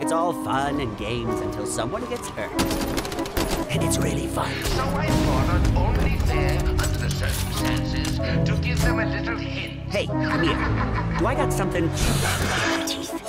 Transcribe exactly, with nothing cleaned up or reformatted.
It's all fun and games until someone gets hurt. And it's really fun. So I thought it only fair, under the circumstances, to give them a little hint. Hey, come here. Do I got something in my teeth?